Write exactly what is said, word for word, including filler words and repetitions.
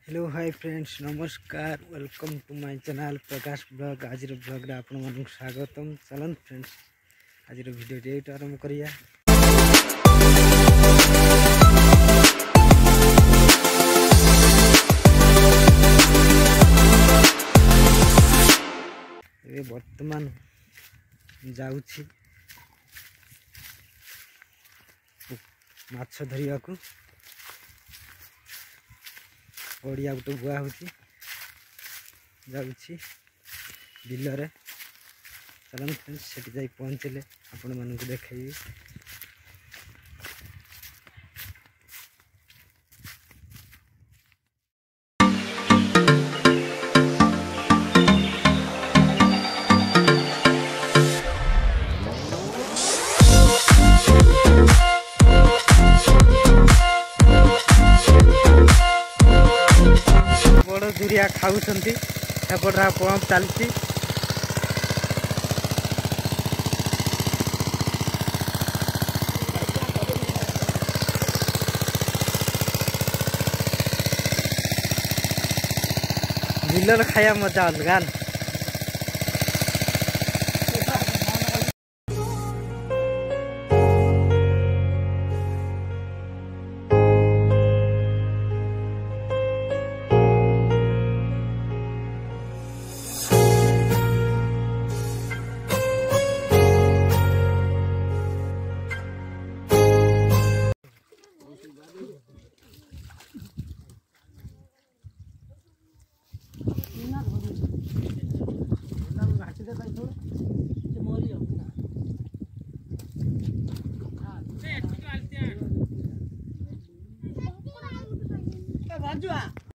Hello hi friends नमस्कार welcome to my channel Prakash blog. आज blog रे आपण मानक स्वागतम। चलन फ्रेंड्स आज वीडियो डेट आरंभ करिया। ए वर्तमान जाउछि माछ धरिया को गड़िया गोटे बुआ हो बिलरे। चलन फ्रेंड्स से जाई पहुँचले आपण मानक देखी। दूरिया खाऊँ सेपटा पंप चलती। बिलर खाया मजा अलगा। बाजुआ